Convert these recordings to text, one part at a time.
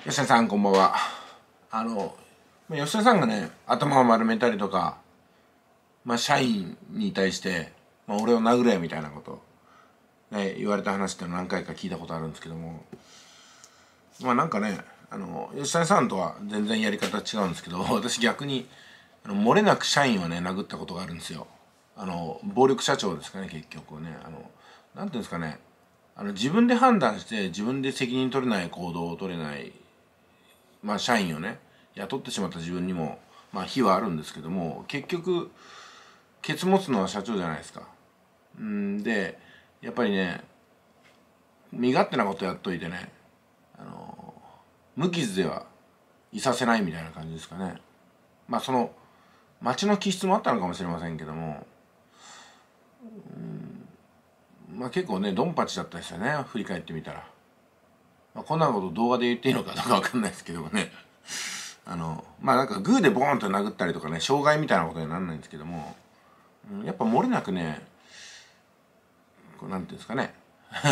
吉田さんこんばんは。吉田さんがね、頭を丸めたりとか、社員に対して、俺を殴れみたいなこと、ね、言われた話って何回か聞いたことあるんですけども、なんかね、吉田さんとは全然やり方違うんですけど、私逆に、漏れなく社員をね、殴ったことがあるんですよ。暴力社長ですかね、結局ね。なんていうんですかね、自分で判断して自分で責任取れない行動を取れない社員をね雇ってしまった自分にも非はあるんですけども、結局ケツ持つのは社長じゃないですか。でやっぱりね、身勝手なことやっといてね、無傷ではいさせないみたいな感じですかね。その町の気質もあったのかもしれませんけども、結構ねドンパチだったですよね、振り返ってみたら。こんなこと動画で言っていいのかどうか分かんないですけどもね。なんかグーでボーンと殴ったりとかね、傷害みたいなことにならないんですけども、やっぱ漏れなくね、こうなんていうんですかね、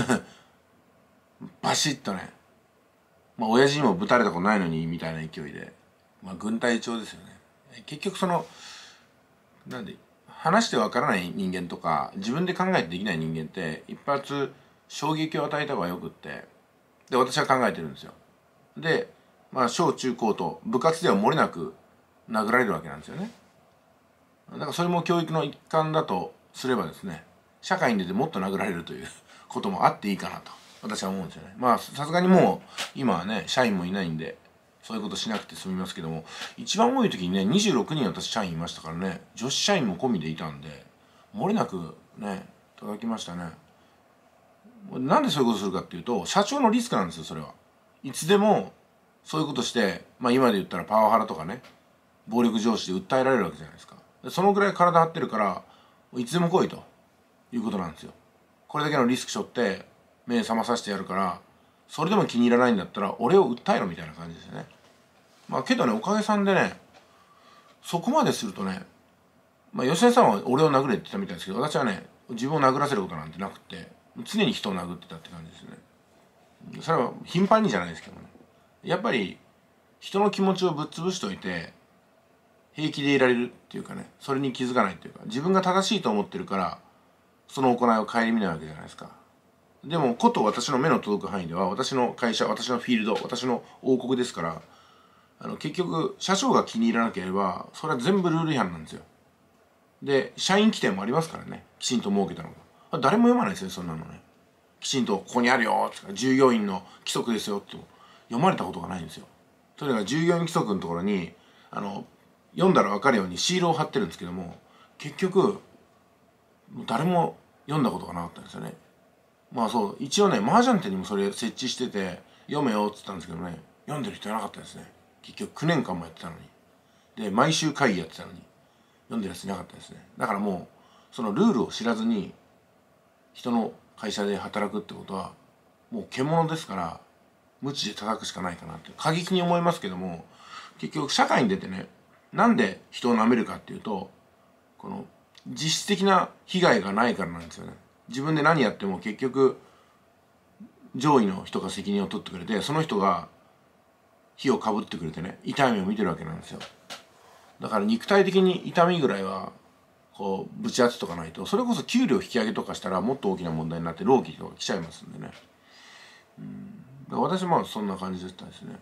バシッとね、親父にもぶたれたことないのにみたいな勢いで、軍隊長ですよね。結局なんで、話してわからない人間とか、自分で考えてできない人間って、一発衝撃を与えた方がよくって、で、私は考えてるんですよ。で、小中高と部活では漏れなく殴られるわけなんですよね。だからそれも教育の一環だとすればですね、社会に出てもっと殴られるということもあっていいかなと私は思うんですよね。さすがにもう今はね社員もいないんでそういうことしなくて済みますけども、一番多い時にね26人私社員いましたからね、女子社員も込みでいたんで漏れなくね叩きましたね。なんでそういうことするかっていうと、社長のリスクなんですよ。それはいつでもそういうことして、今で言ったらパワハラとかね、暴力上司で訴えられるわけじゃないですか。そのぐらい体張ってるからいつでも来いということなんですよ。これだけのリスク背負って目覚まさせてやるから、それでも気に入らないんだったら俺を訴えろみたいな感じですよね。けどね、おかげさんでね、そこまでするとね、吉田さんは俺を殴れって言ったみたいですけど、私はね自分を殴らせることなんてなくて、常に人を殴ってたって感じですね。それは頻繁にじゃないですけどね、やっぱり人の気持ちをぶっ潰しといて平気でいられるっていうかね、それに気づかないっていうか、自分が正しいと思ってるからその行いを顧みないわけじゃないですか。でもこと私の目の届く範囲では、私の会社、私のフィールド、私の王国ですから、結局社長が気に入らなければそれは全部ルール違反なんですよ。で社員規定もありますからね、きちんと設けたのが。誰も読まないですよ、そんなのね。きちんとここにあるよって、従業員の規則ですよって読まれたことがないんですよ。それが従業員規則のところに読んだら分かるようにシールを貼ってるんですけども、結局誰も読んだことがなかったんですよね。そう一応ね麻雀店にもそれ設置してて読めよって言ったんですけどね、読んでる人いなかったですね。結局9年間もやってたのに、で毎週会議やってたのに読んでるやついなかったですね。だからもうそのルールを知らずに人の会社で働くってことはもう獣ですから、無知で叩くしかないかなって過激に思いますけども、結局社会に出てね、なんで人を舐めるかっていうと、この実質的な被害がないからなんですよね。自分で何やっても結局上位の人が責任を取ってくれて、その人が火をかぶってくれてね、痛い目を見てるわけなんですよ。だから肉体的に痛みぐらいはこうぶち当てとかないと、それこそ給料引き上げとかしたらもっと大きな問題になって労基とか来ちゃいますんでね。だから私はそんな感じだったんですね。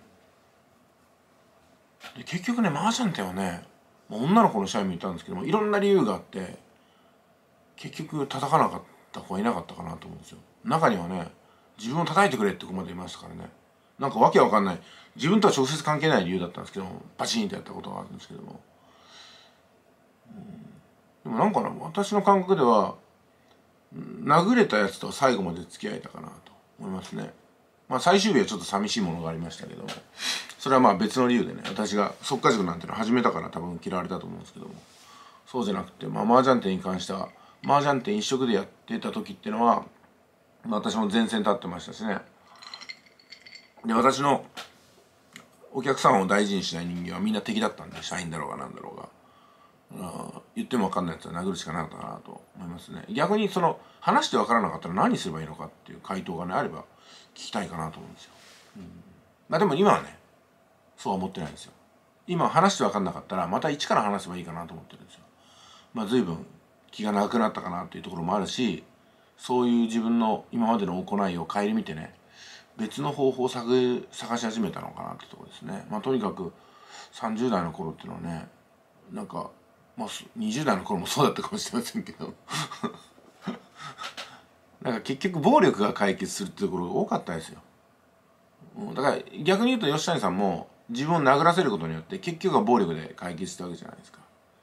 で結局ね、麻雀店はね、女の子の社員もいたんですけども、いろんな理由があって結局叩かなかった子はいなかったかなと思うんですよ。中にはね、自分を叩いてくれって子までいましたからね。なんかわけわかんない、自分とは直接関係ない理由だったんですけども、バチンってやったことがあるんですけども、でもなんかな、私の感覚では殴れたやつと最後まで付き合えたかなと思いますね。最終日はちょっと寂しいものがありましたけども、それは別の理由でね、私が即家塾なんていうのを始めたから多分嫌われたと思うんですけども、そうじゃなくて、麻雀店に関しては麻雀店一色でやってた時っていうのは、私も前線立ってましたしね。で私のお客さんを大事にしない人間はみんな敵だったんで、社員だろうがなんだろうが、言っても分かんないやつは殴るしかなかったかなと思いますね。逆に話して分からなかったら何すればいいのかっていう回答がねあれば聞きたいかなと思うんですよ。 まあでも今はね、そうは思ってないんですよ。今話して分かんなかったらまた一から話せばいいかなと思ってるんですよ。まあ随分気が長くなったかなっていうところもあるし、そういう自分の今までの行いを顧みてね、別の方法を探し始めたのかなってところですね。まあとにかく30代の頃っていうのはね、なんか、まあ20代の頃もそうだったかもしれませんけどなんか結局暴力が解決するってところが多かったですよ。だから逆に言うと吉谷さんも自分を殴らせることによって結局は暴力で解決したわけじゃないですか。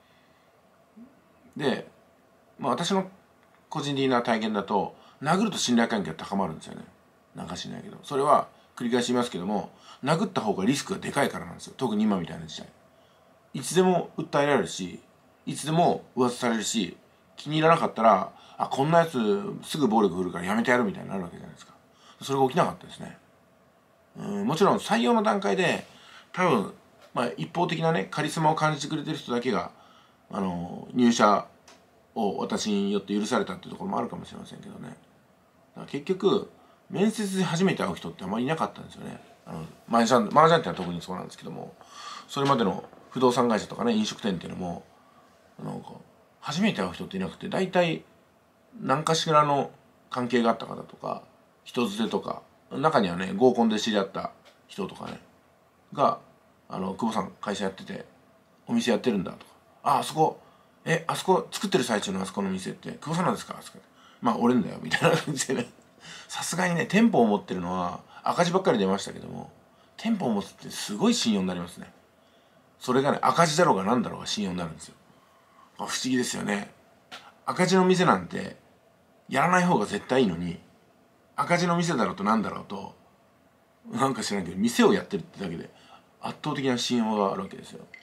で、まあ私の個人的な体験だと殴ると信頼関係が高まるんですよね。なんか知んないけど、それは繰り返し言いますけども、殴った方がリスクがでかいからなんですよ。特に今みたいな時代、いつでも訴えられるし、いつでも噂されるし、気に入らなかったら、あ、こんなやつすぐ暴力振るからやめてやるみたいになるわけじゃないですか。それが起きなかったですね。もちろん採用の段階で多分、まあ、一方的なねカリスマを感じてくれてる人だけが入社を私によって許されたっていうところもあるかもしれませんけどね。だから結局面接で初めて会う人ってあまりいなかったんですよね。マージャンってのは特にそうなんですけども、それまでの不動産会社とかね飲食店っていうのもなんか初めて会う人っていなくて、大体何かしらの関係があった方とか人づてとか、中にはね合コンで知り合った人とかねが久保さん会社やっててお店やってるんだとか、あそこあそこ作ってる最中のあそこの店って久保さんなんですか、まあ俺んだよみたいな感じでねさすがにね店舗を持ってるのは赤字ばっかり出ましたけども、店舗を持つってすごい信用になりますね。それがね赤字だろうが何だろうが信用になるんですよ。不思議ですよね。赤字の店なんてやらない方が絶対いいのに、赤字の店だろうと何だろうとなんか知らんけど店をやってるってだけで圧倒的な信用があるわけですよ。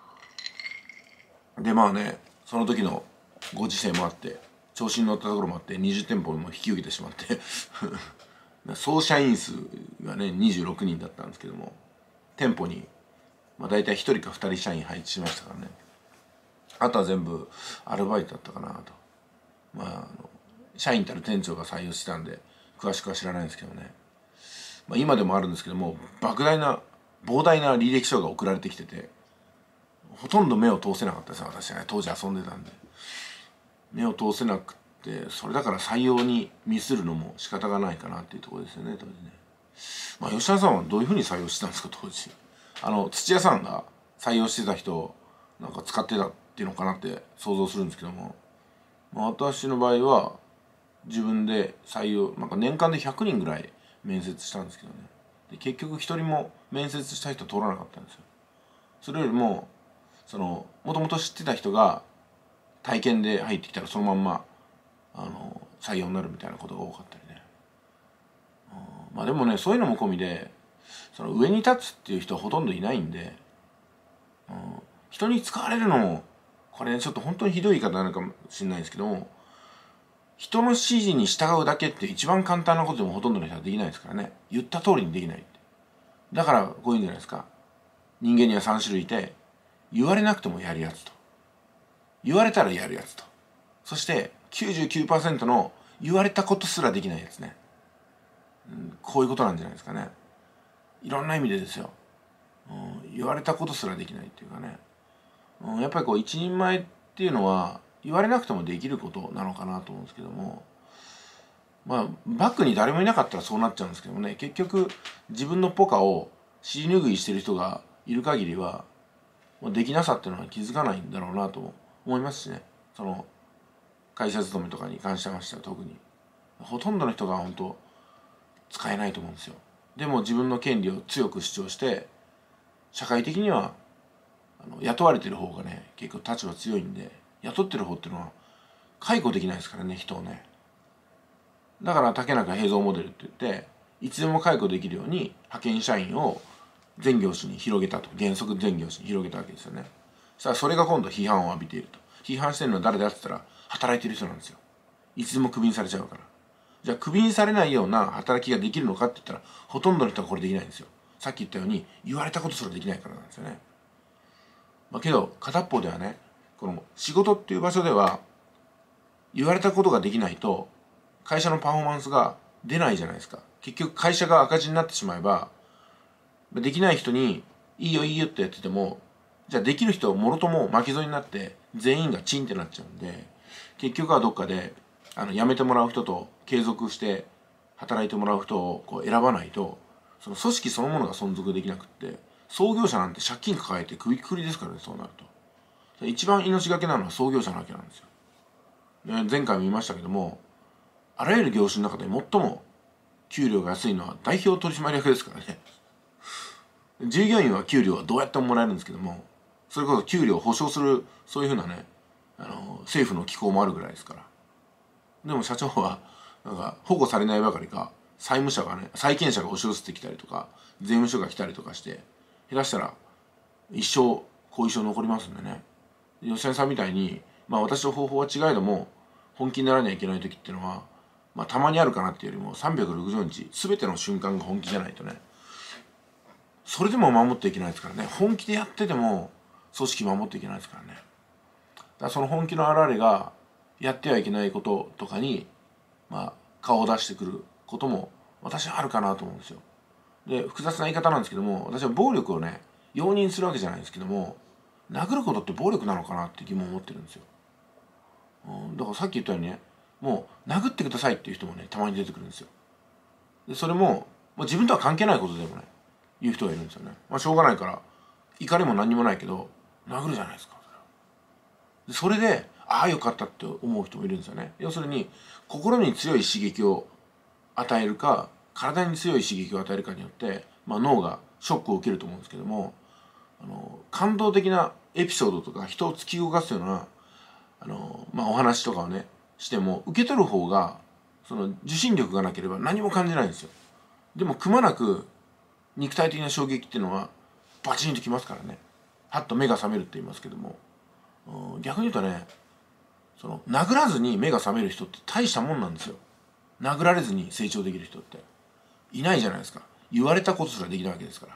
でまあね、その時のご時世もあって調子に乗ったところもあって20店舗も引き受けてしまって総社員数がね26人だったんですけども、店舗に、まあ、大体1人か2人社員配置しましたからね。あとは全部アルバイトだったかなと。まあ社員たる店長が採用したんで詳しくは知らないんですけどね、まあ、今でもあるんですけども膨大な履歴書が送られてきてて、ほとんど目を通せなかったですよ私はね。当時遊んでたんで目を通せなくて、それだから採用にミスるのも仕方がないかなっていうところですよね当時ね。まあ吉田さんはどういうふうに採用してたんですか当時。土屋さんが採用してた人をなんか使ってたっていうのかなって想像するんですけども、まあ、私の場合は自分で採用なんか年間で100人ぐらい面接したんですけどね。で結局一人も面接した人通らなかったんですよ。それよりももともと知ってた人が体験で入ってきたらそのまんま採用になるみたいなことが多かったりね。まあでもねそういうのも込みで上に立つっていう人はほとんどいないんで、人に使われるのもこれねちょっと本当にひどい言い方なのかもしれないですけども、人の指示に従うだけって一番簡単なことでもほとんどの人はできないですからね。言った通りにできないって。だからこういうんじゃないですか。人間には3種類いて、言われなくてもやるやつと、言われたらやるやつと、そして99%の言われたことすらできないやつね。こういうことなんじゃないですかね。いろんな意味でですよ。言われたことすらできないっていうかね。やっぱり一人前っていうのは言われなくてもできることなのかなと思うんですけども、まあバックに誰もいなかったらそうなっちゃうんですけどもね、結局自分のポカを尻拭いしてる人がいる限りはできなさっていうのは気づかないんだろうなと思いますしね。会社勤めとかに関してましては特にほとんどの人が本当使えないと思うんですよ。でも自分の権利を強く主張して社会的には雇われてる方がね結構立場強いんで、雇ってる方っていうのは解雇できないですからね人をね。だから竹中平蔵モデルって言っていつでも解雇できるように派遣社員を全業種に広げたと、原則全業種に広げたわけですよね。そしたらそれが今度批判を浴びていると。批判してるのは誰だって言ったら働いてる人なんですよ。いつでもクビにされちゃうから。じゃあクビにされないような働きができるのかって言ったらほとんどの人はこれできないんですよ。さっき言ったように言われたことすらできないからなんですよね。けど片っ方ではね、この仕事っていう場所では言われたことができないと会社のパフォーマンスが出ないじゃないですか。結局会社が赤字になってしまえばできない人にいいよいいよってやってても、じゃあできる人もろとも巻き添えになって全員がチンってなっちゃうんで、結局はどっかで辞めてもらう人と継続して働いてもらう人をこう選ばないと、その組織そのものが存続できなくって、創業者なんて借金抱えて首くくりですからね。そうなると一番命がけなのは創業者なわけなんですよ。で前回も言いましたけども、あらゆる業種の中で最も給料が安いのは代表取締役ですからね。従業員は給料はどうやってももらえるんですけども、それこそ給料を保証するそういうふうなね、政府の機構もあるぐらいですから。でも社長はなんか保護されないばかりか、債務者がね、債権者が押し寄せてきたりとか、税務署が来たりとかして、下手したら一生後遺症残りますんでね。吉谷さんみたいに、私の方法は違いども本気にならなきゃいけない時っていうのは、たまにあるかなっていうよりも365日全ての瞬間が本気じゃないとね、それでも守っていけないですからね。本気でやってても組織守っていけないですからね。だからその本気の表れがやってはいけないこととかに顔を出してくることも私はあるかなと思うんですよ。で、複雑な言い方なんですけども、私は暴力をね容認するわけじゃないんですけども、殴ることって暴力なのかなって疑問を持ってるんですよ。だからさっき言ったようにね、もう殴ってくださいっていう人もねたまに出てくるんですよ。でそれも、自分とは関係ないことでもね言う人がいるんですよね。しょうがないから怒りも何にもないけど殴るじゃないですか。それでああよかったって思う人もいるんですよね。要するに心に強い刺激を与えるか体に強い刺激を与えるかによって、脳がショックを受けると思うんですけども、感動的なエピソードとか人を突き動かすようなお話とかをねしても、受け取る方がその受信力がなければ何も感じないんですよ。でもくまなく肉体的な衝撃っていうのはバチンときますからね。はっと目が覚めるって言いますけども、逆に言うとね、その殴らずに目が覚める人って大したもんなんですよ。殴られずに成長できる人っていないじゃないですか。言われたことすらできないわけですから。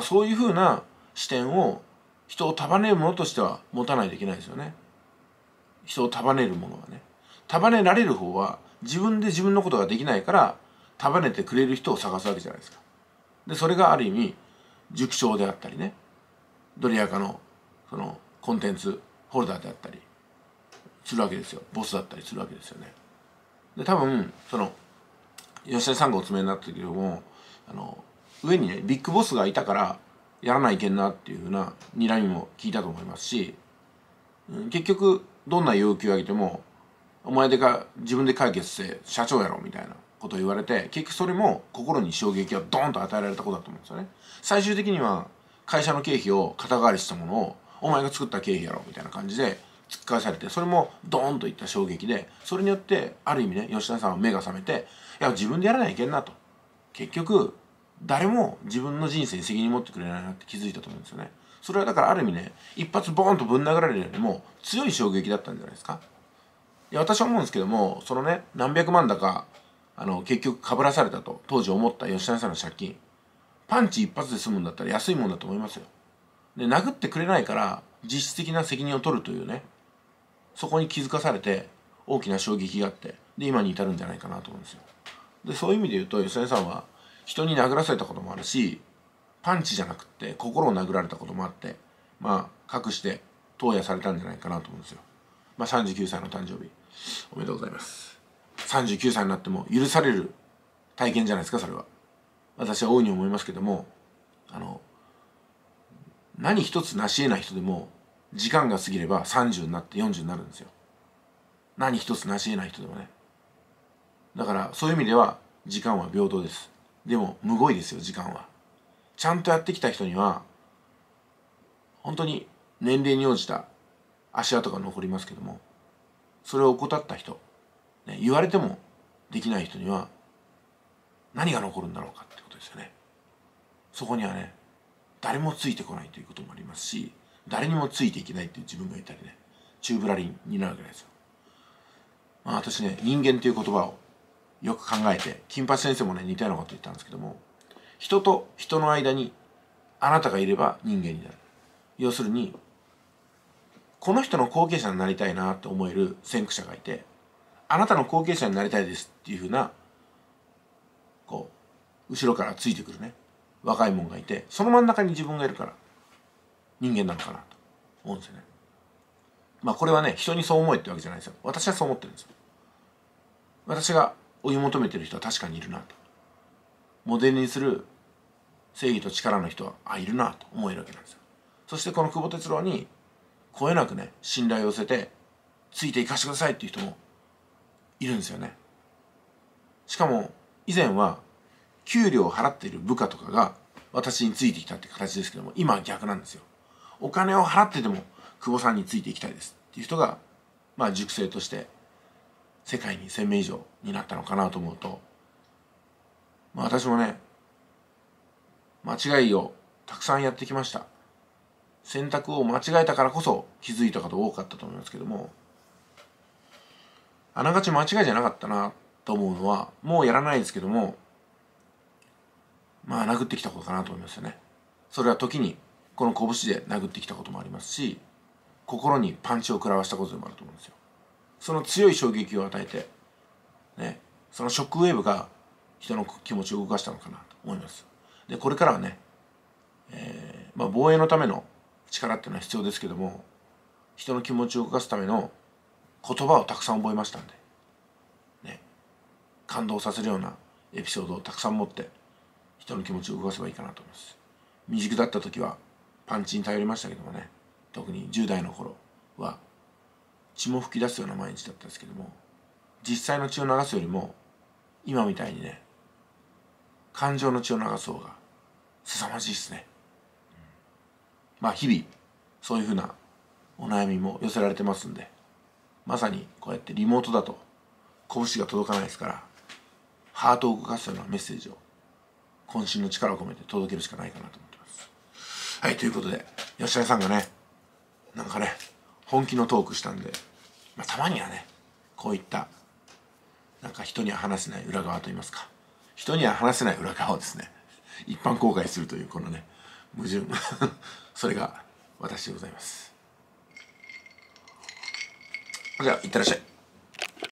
そういうふうな視点を人を束ねるものとしては持たないといけないですよね。人を束ねるものはね、束ねられる方は自分で自分のことができないから束ねてくれる人を探すわけじゃないですか。でそれがある意味塾長であったりね、ドリアカのそのコンテンツホルダーであったりするわけですよ。ボスだったりするわけですよね。で多分その吉田さんがお詰めになったけども、上にねビッグボスがいたからやらないけんなっていうふうな睨みも聞いたと思いますし、結局どんな要求を上げてもお前でか自分で解決して社長やろみたいなことを言われて、結局それも心に衝撃をドーンと与えられたことだと思うんですよね。最終的には会社の経費を肩代わりしたものをお前が作った経費やろみたいな感じで突き返されて、それもドーンといった衝撃で、それによってある意味ね吉田さんは目が覚めて、いや自分でやらないけんなと、結局誰も自分の人生に責任持ってくれないなって気づいたと思うんですよね。それはだからある意味ね、一発ボーンとぶん殴られるよりも強い衝撃だったんじゃないですか。いや私は思うんですけども、そのね何百万だか結局かぶらされたと当時思った吉田さんの借金、パンチ一発で済むんだったら安いもんだと思いますよ。で殴ってくれないから実質的な責任を取るというね、そこに気づかされて大きな衝撃があって、で今に至るんじゃないかなと思うんですよ。でそういう意味で言うと吉田さんは人に殴らされたこともあるし、パンチじゃなくって心を殴られたこともあって、隠して投与されたんじゃないかなと思うんですよ。39歳の誕生日おめでとうございます。39歳になっても許される体験じゃないですか、それは。私は大いに思いますけども、何一つ成し得ない人でも時間が過ぎれば30になって40になるんですよ。何一つ成し得ない人でもね。だからそういう意味では時間は平等です。でもむごいですよ、時間は。ちゃんとやってきた人には本当に年齢に応じた足跡が残りますけども、それを怠った人、言われてもできない人には何が残るんだろうかってことですよね。そこにはね誰もついてこないということもありますし、誰にもついていけないっていう自分がいたりね、宙ぶらりんになるわけですよ。私ね、人間という言葉をよく考えて、金八先生もね似たようなこと言ったんですけども、人と人の間にあなたがいれば人間になる。要するにこの人の後継者になりたいなって思える先駆者がいて、あなたの後継者になりたいですっていうふうな後ろからついてくるね若いもんがいて、その真ん中に自分がいるから人間なのかなと思うんですよね。まあこれはね、人にそう思えってわけじゃないですよ。私はそう思ってるんですよ。私が追い求めてる人は確かにいるなと、モデルにする正義と力の人はいるなと思えるわけなんですよ。そしてこの久保哲郎にこえなくね信頼を寄せてついていかしてくださいっていう人もいるんですよね。しかも以前は給料を払っている部下とかが私についてきたって形ですけども、今は逆なんですよ。お金を払ってでも久保さんについていきたいですっていう人がまあ塾生として世界に1000名以上になったのかなと思うと、まあ私もね間違いをたくさんやってきました。選択を間違えたからこそ気づいた方多かったと思いますけども、あながち間違いじゃなかったなと思うのは、もうやらないですけども、まあ殴ってきたことかなと思いますよね。それは時にこの拳で殴ってきたこともありますし、心にパンチを食らわしたことでもあると思うんですよ。その強い衝撃を与えてね、そのショックウェーブが人の気持ちを動かしたのかなと思います。でこれからはね、まあ防衛のための力っていうのは必要ですけども、人の気持ちを動かすための言葉をたくさん覚えましたんでね、感動させるようなエピソードをたくさん持って人の気持ちを動かせばいいかなと思います。未熟だった時はパンチに頼りましたけどもね、特に10代の頃は血も吹き出すような毎日だったんですけども、実際の血を流すよりも今みたいにね感情の血を流す方が凄まじいですね。まあ日々そういうふうなお悩みも寄せられてますんで、まさにこうやってリモートだと拳が届かないですから、ハートを動かすようなメッセージを渾身の力を込めて届けるしかないかなと思ってます。はい、ということで吉田さんがねなんかね本気のトークしたんで、まあ、たまにはねこういったなんか人には話せない裏側といいますか、人には話せない裏側をですね一般公開するというこのね矛盾それが私でございます。じゃあいってらっしゃい。